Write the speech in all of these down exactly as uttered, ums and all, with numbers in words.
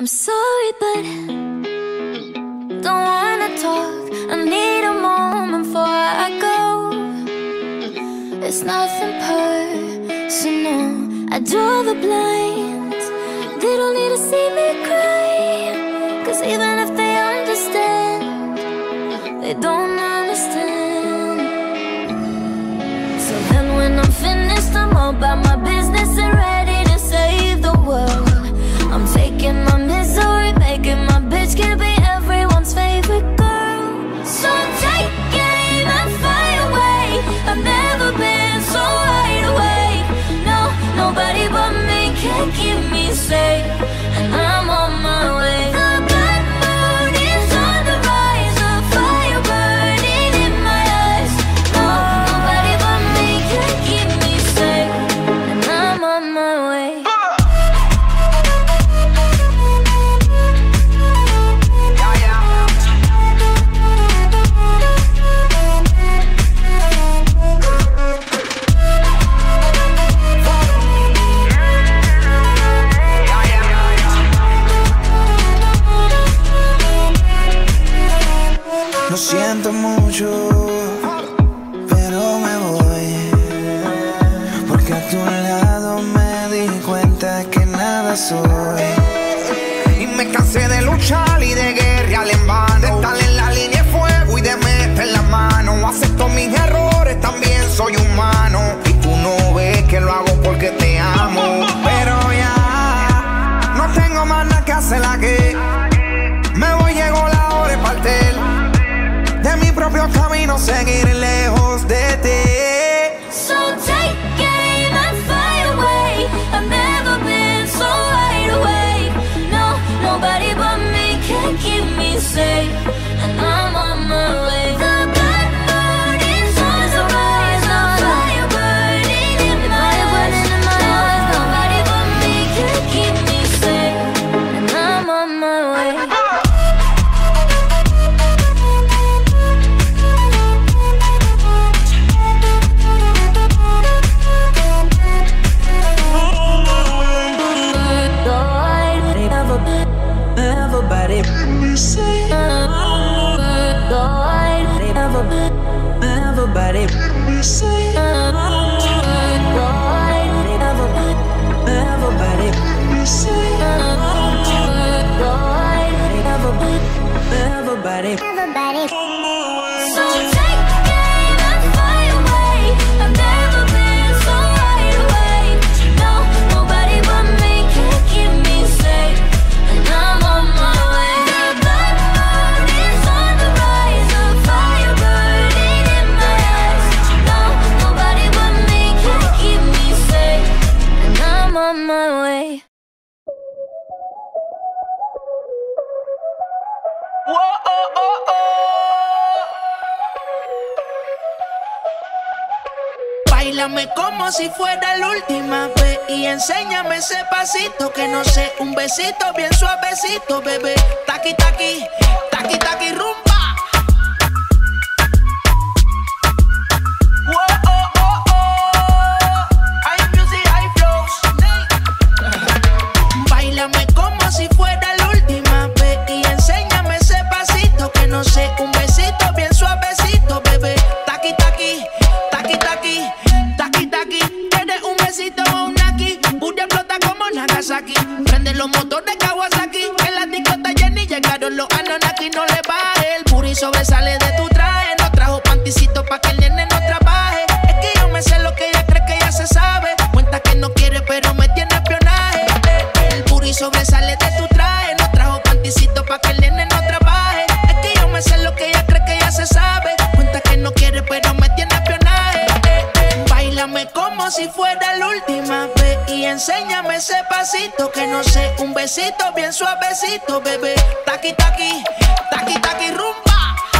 I'm sorry, but don't wanna talk. I need a moment before I go. It's nothing personal. I draw the blinds. They don't need to see me cry, 'cause even if they understand, they don't understand. So then when I'm finished, I'm all about my business and ready to save the world. I'm taking my misery, making my bitch can be everyone's favorite girl. So take aim and fly away. I've never been so wide awake. No, nobody but me can keep me safe, and I'm on my way. The bad mood is on the rise, a fire burning in my eyes. No, nobody but me can keep me safe, and I'm on my way. Lo siento mucho, pero me voy, porque a tu lado me di cuenta que nada soy. Y me cansé de luchar y de guerrear en vano, de estar en la línea de fuego y de meter la mano. Acepto mis errores, también soy humano, y tú no ves que lo hago porque te amo. Pero ya no tengo más nada que hacer aquí. Me voy, llegó la hora de partir de mi propio camino, seguir lejos de ti. So take aim and fly away. I've never been so wide awake. No, nobody but me can keep me safe, and I'm on my way. The bad mood is on the rise, a fire burning in my eyes. Nobody but me can keep me safe, and I'm on my way. Everybody, everybody, everybody, everybody. So take aim and fly away. I've never been so wide awake. No, nobody but me can keep me safe, and I'm on my way. The bad mood is on the rise, a fire burning in my eyes. No, nobody but me can keep me safe, and I'm on my way. Whoa, oh, oh, oh. Báilame como si fuera la última vez y enséñame ese pasito que no sé, un besito bien suavecito, bebé. Taqui, taqui, taqui, taqui, rumba. Whoa, oh, oh, oh. Hay music, hay flows. Báilame como si fuera la última vez y enséñame ese pasito que no sé, un besito bien suavecito, bebé. Taqui, taqui, taqui, taqui, taqui, taqui. Tienes un besito o un aquí, Buria explota como Nagasaki. Prende los motores Kawasaki, en la discota Jenny llegaron los Anonaki. No le baje, el booty sobresale de tu traje. No trajo panticito pa' que el nene no trabaje. Es que yo me sé lo que ella cree que ya se sabe. Cuenta que no quiere pero me tiene espionaje. El booty sobresale de tu traje. No trajo panticito pa' que el nene no trabaje. Es que yo me sé lo que ella cree que ya se sabe. Cuenta que no quiere pero me tiene espionaje. Báilame como si fuera la última vez y enséñame ese pasito que no sé, un besito bien suavecito, bebé. Taqui, taqui, taqui, taqui, rumba.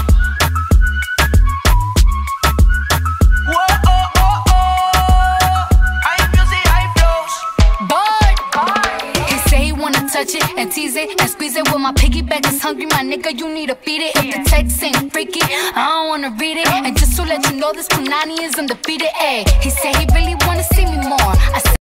Whoa, oh, oh, oh. Hay music, hay flows. Boy, he say he wanna touch it and tease it and squeeze it. With my piggyback is hungry, my nigga, you need to feed it. If the text ain't freaky, I don't wanna read it. And just to let you know, this Punani is undefeated. Ayy, he say he really wanna see me more. I